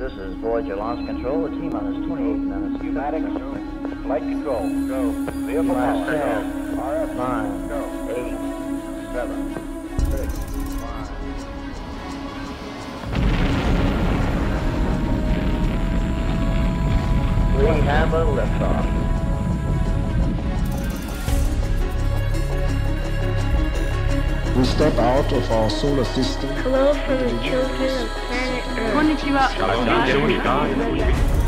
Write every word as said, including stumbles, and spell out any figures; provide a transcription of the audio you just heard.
This is Voyager launch control. The T-minus twenty-eight minutes. Pneumatic, flight control, go. Vehicle Minus power, ten, R F, nine, go. eight, seven, six, five. We have a liftoff. We step out of our solar system. Hello from the children of planet Earth. こんにちは。